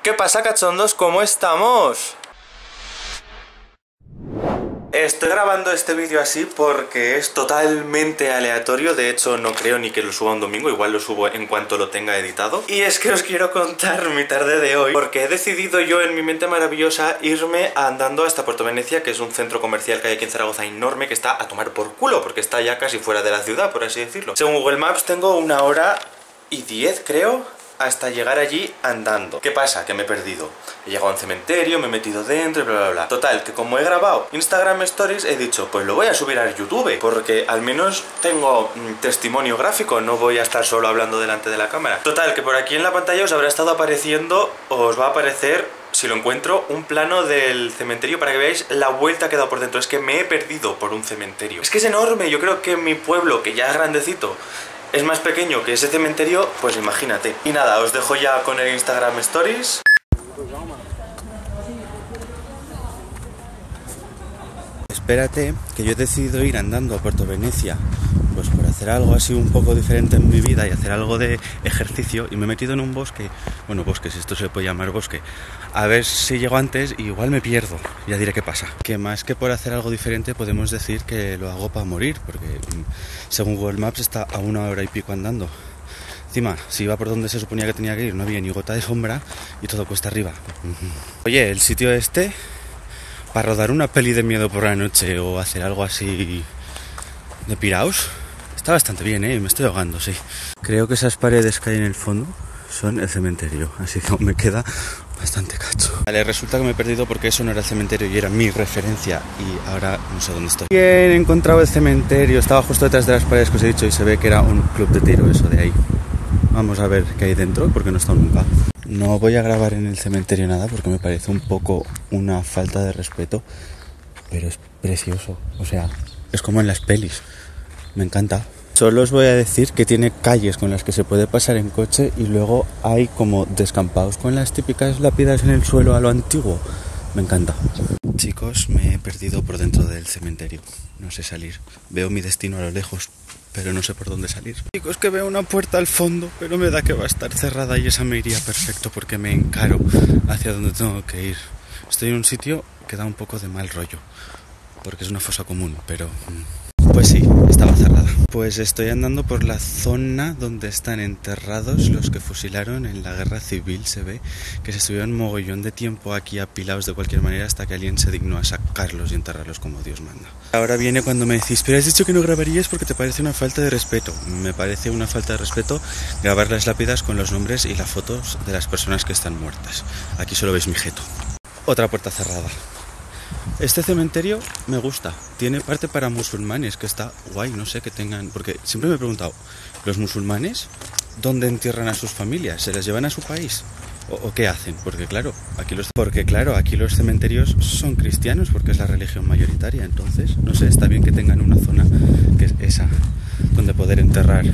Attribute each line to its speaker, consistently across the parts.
Speaker 1: ¿Qué pasa, cachondos? ¿Cómo estamos? Estoy grabando este vídeo así porque es totalmente aleatorio. De hecho, no creo ni que lo suba un domingo. Igual lo subo en cuanto lo tenga editado. Y es que os quiero contar mi tarde de hoy, porque he decidido yo en mi mente maravillosa irme andando hasta Puerto Venecia, que es un centro comercial que hay aquí en Zaragoza enorme, que está a tomar por culo, porque está ya casi fuera de la ciudad, por así decirlo. Según Google Maps tengo 1 hora y 10, creo, hasta llegar allí andando. ¿Qué pasa? Que me he perdido. He llegado a un cementerio, me he metido dentro y bla bla bla. Total, que como he grabado Instagram Stories, he dicho, pues lo voy a subir a YouTube, porque al menos tengo testimonio gráfico, no voy a estar solo hablando delante de la cámara. Total, que por aquí en la pantalla os habrá estado apareciendo, os va a aparecer, si lo encuentro, un plano del cementerio para que veáis la vuelta que he dado por dentro. Es que me he perdido por un cementerio. Es que es enorme. Yo creo que mi pueblo, que ya es grandecito, es más pequeño que ese cementerio, pues imagínate. Y nada, os dejo ya con el Instagram Stories. Espérate, que yo he decidido ir andando a Puerto Venecia, pues por hacer algo así un poco diferente en mi vida y hacer algo de ejercicio, y me he metido en un bosque. Bueno, bosque, si esto se puede llamar bosque. A ver si llego antes, igual me pierdo, ya diré qué pasa. Que más que por hacer algo diferente podemos decir que lo hago para morir, porque según Google Maps está a 1 hora y pico andando. Encima, si iba por donde se suponía que tenía que ir, no había ni gota de sombra y todo cuesta arriba. Oye, el sitio este, para rodar una peli de miedo por la noche o hacer algo así de piraos, está bastante bien, me estoy ahogando, sí. Creo que esas paredes que hay en el fondo son el cementerio, así que aún me queda bastante cacho. Vale, resulta que me he perdido porque eso no era el cementerio y era mi referencia, y ahora no sé dónde estoy. Bien, he encontrado el cementerio, estaba justo detrás de las paredes que os he dicho y se ve que era un club de tiro, eso de ahí. Vamos a ver qué hay dentro porque no he estado nunca. No voy a grabar en el cementerio nada porque me parece un poco una falta de respeto, pero es precioso, o sea, es como en las pelis, me encanta. Solo os voy a decir que tiene calles con las que se puede pasar en coche y luego hay como descampados con las típicas lápidas en el suelo a lo antiguo. Me encanta. Chicos, me he perdido por dentro del cementerio, no sé salir. Veo mi destino a lo lejos, pero no sé por dónde salir. Chicos, que veo una puerta al fondo, pero me da que va a estar cerrada y esa me iría perfecto porque me encaro hacia donde tengo que ir. Estoy en un sitio que da un poco de mal rollo, porque es una fosa común, pero pues sí, estaba cerrada. Pues estoy andando por la zona donde están enterrados los que fusilaron en la guerra civil. Se ve que se estuvieron mogollón de tiempo aquí apilados de cualquier manera hasta que alguien se dignó a sacarlos y enterrarlos como Dios manda. Ahora viene cuando me decís, pero has dicho que no grabarías porque te parece una falta de respeto. Me parece una falta de respeto grabar las lápidas con los nombres y las fotos de las personas que están muertas. Aquí solo veis mi jeto. Otra puerta cerrada. Este cementerio me gusta, tiene parte para musulmanes, que está guay, no sé, que tengan, porque siempre me he preguntado, ¿los musulmanes dónde entierran a sus familias? ¿Se las llevan a su país? ¿O qué hacen? Porque claro, aquí los cementerios son cristianos, porque es la religión mayoritaria, entonces, no sé, está bien que tengan una zona que es esa, donde poder enterrar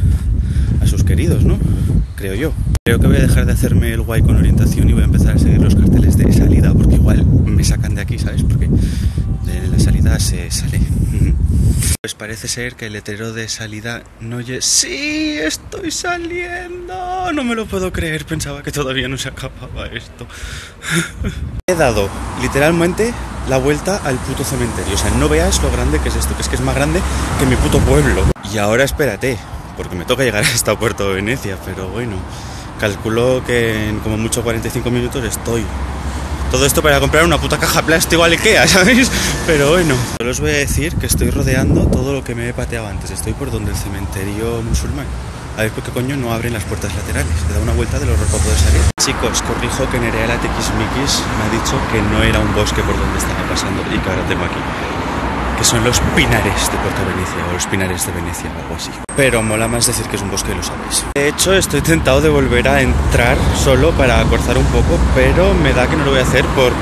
Speaker 1: a sus queridos, ¿no? Creo yo. Creo que voy a dejar de hacerme el guay con orientación y voy a empezar a seguir los carteles de salida, porque igual me sacan de aquí, ¿sabes? Porque de la salida se sale. Pues parece ser que el letrero de salida no oye. ¡Sí! ¡Estoy saliendo! No me lo puedo creer, pensaba que todavía no se acababa esto. He dado literalmente la vuelta al puto cementerio. O sea, no veas lo grande que es esto, que es más grande que mi puto pueblo. Y ahora espérate, porque me toca llegar hasta Puerto Venecia, pero bueno, calculo que en como mucho 45 minutos estoy. Todo esto para comprar una puta caja plástico al Ikea, ¿sabéis? Pero bueno, solo os voy a decir que estoy rodeando todo lo que me he pateado antes. Estoy por donde el cementerio musulmán. A ver por qué coño no abren las puertas laterales. Le da una vuelta del horror para poder salir. Chicos, corrijo que Nerea Tiquismiquis me ha dicho que no era un bosque por donde estaba pasando y que ahora tengo aquí, que son los pinares de Puerto Venecia o los pinares de Venecia o algo así. Pero mola más decir que es un bosque, lo sabéis. De hecho, estoy tentado de volver a entrar solo para acorzar un poco, pero me da que no lo voy a hacer por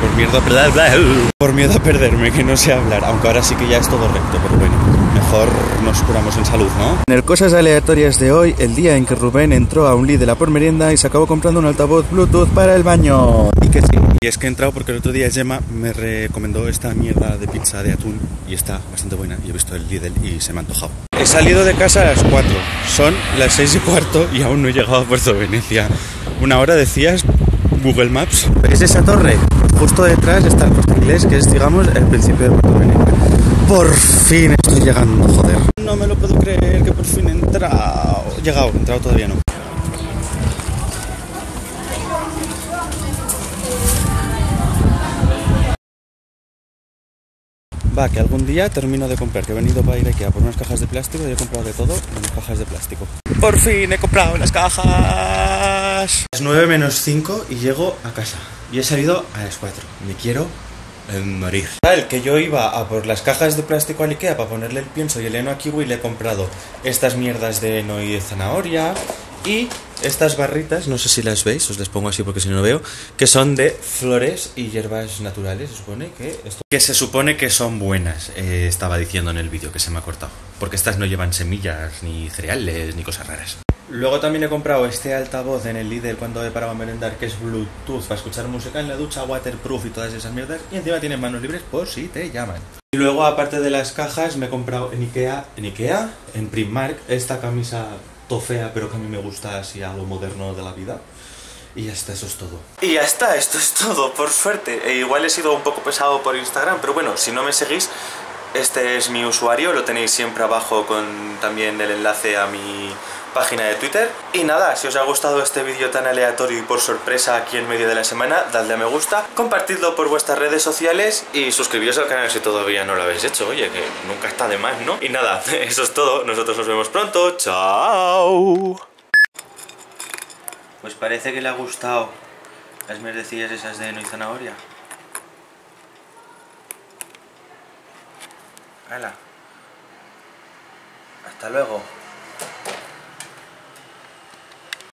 Speaker 1: miedo a perderme, que no sé hablar, aunque ahora sí que ya es todo recto, pero bueno, mejor nos curamos en salud, ¿no? En el Cosas Aleatorias de hoy, el día en que Rubén entró a un Lidl a por merienda y se acabó comprando un altavoz Bluetooth para el baño. Y que sí. Y es que he entrado porque el otro día Gemma me recomendó esta mierda de pizza de atún y está bastante buena. Y he visto el Lidl y se me ha antojado. He salido de casa a las 4, son las 6:15 y aún no he llegado a Puerto Venecia. 1 hora decías, Google Maps. ¿Veis esa torre? Justo detrás está el Corte Inglés, que es, digamos, el principio de Portovieja. Por fin estoy llegando, joder. No me lo puedo creer que por fin he entrado. Entrado todavía no. Va, que algún día termino de comprar, que he venido para ir aquí a por unas cajas de plástico y he comprado de todo en las cajas de plástico. ¡Por fin he comprado las cajas! Las 9 menos 5 y llego a casa. Y he salido a las 4. Me quiero morir. Tal, que yo iba a por las cajas de plástico al Ikea para ponerle el pienso y el heno a kiwi y le he comprado estas mierdas de heno y de zanahoria y estas barritas, no sé si las veis, os las pongo así porque si no lo veo, que son de flores y hierbas naturales, se supone que son buenas, estaba diciendo en el vídeo que se me ha cortado, porque estas no llevan semillas, ni cereales, ni cosas raras. Luego también he comprado este altavoz en el Lidl cuando he parado a merendar, que es Bluetooth para escuchar música en la ducha, waterproof y todas esas mierdas, y encima tiene manos libres por si te llaman. Y luego, aparte de las cajas, me he comprado en Primark, esta camisa fea, pero que a mí me gusta así algo moderno de la vida. Y ya está, eso es todo. Y ya está, esto es todo, por suerte. Igual he sido un poco pesado por Instagram, pero bueno, si no me seguís, este es mi usuario, lo tenéis siempre abajo con también el enlace a mi página de Twitter. Y nada, si os ha gustado este vídeo tan aleatorio y por sorpresa aquí en medio de la semana, dadle a me gusta, compartidlo por vuestras redes sociales y suscribiros al canal si todavía no lo habéis hecho, oye, que nunca está de más, ¿no? Y nada, eso es todo, nosotros nos vemos pronto, ¡chao! Pues parece que le ha gustado las mierdecillas esas de heno y zanahoria. ¡Hala! Hasta luego.